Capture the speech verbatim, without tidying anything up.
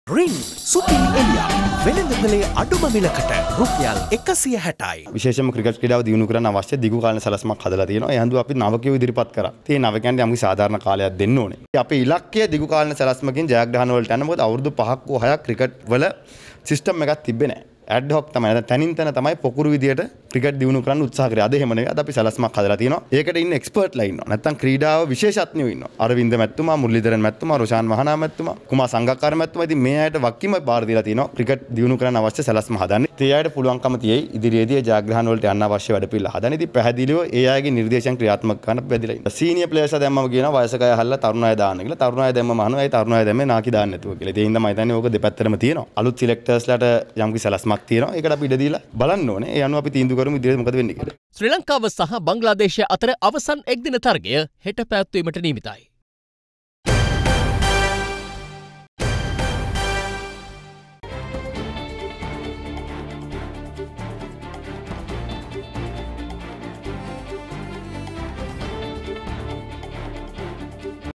රින් සුපිරි එලියක් වෙළඳපොලේ අඩුම මිලකට රුපියල් එකසිය හැටයි. විශේෂයෙන්ම ක්‍රිකට් ක්‍රීඩාව දියුණු කරන්න අවශ්‍ය දිගු කාලීන සැලැස්මක් හදලා තියෙනවා. ඒ හන්දු අපි නවකයෝ ඉදිරිපත් කරා. ඒ නවකයන්ට යම්කි සාධාරණ කාලයක් දෙන්න ඕනේ. අපේ ඉලක්කය දිගු කාලීන සැලැස්මකින් ජයග්‍රහණ වලට යන්න. මොකද අවුරුදු පහක් හෝ හයක් ක්‍රිකට් වල සිස්ටම් එකක් තිබ්බේ නැහැ. ඇඩ් හොක් තමයි. දැන් තනින් තන තමයි පොකුරු විදියට ක්‍රිකට් දියුණු කරන්න උත්සාහ කරේ. අද එහෙම නෙවෙයි. අද අපි සැලැස්මක් හදලා තියෙනවා. ඒකට ඉන්න එක්ස්පර්ට්ලා ඉන්නවා. නැත්තම් ක්‍රීඩාව විශේෂඥයෝ ඉන්නවා. අරවින්ද මැතිතුමා, මුරලීධරන් මැතිතුමා, රොෂාන් මහනා මැතිතුමා, කුමාර සංගක්කාර මැතිතුමා. ඉතින් මේ අයට වක්කීම බාර දීලා තියෙනවා ක්‍රිකට් දියුණු කරන්න අවශ්‍ය සැලැස්ම හදන්න. ඒ අයට පුළුවන්කම තියෙයි ඉදිරියේදී ජයග්‍රහණ වලට යන්න අවශ්‍ය වැඩපිළිවෙල හදන්න. ඉතින් පැහැදිලිව ඒ අයගේ නිර්දේශයන් ක්‍රියාත්මක කරන්න පැහැදිලිලා ඉන්නවා. සීනියර් ප්ලේයර්ස්ලා දැම්මම කියනවා වයසක අය අහලා තරුණ අය දාන්න කියලා. තරුණ අය දැම්මම අහනවා ඒ තරුණ අය දැම්මේ නාකි දාන්න නැතුව කියලා. ඒ හින්දා මම හිතන්නේ ඕක දෙපැත්තටම තියෙනවා. අලුත් සිලෙක්ටර්ස්ලාට යම්කි සැලැස්මක් තියෙනවා. ඒකට අපි ඉඩ දීලා බලන්න ඕනේ. ඒ අනුව අපි තීන්දුව කරමු ඉදිරියට මොකද වෙන්නේ කියලා. ශ්‍රී ලංකාව සහ බංග්ලාදේශය අතර අවසන් එක්දින තරගය හෙට පැවැත්වීමට නියමිතයි.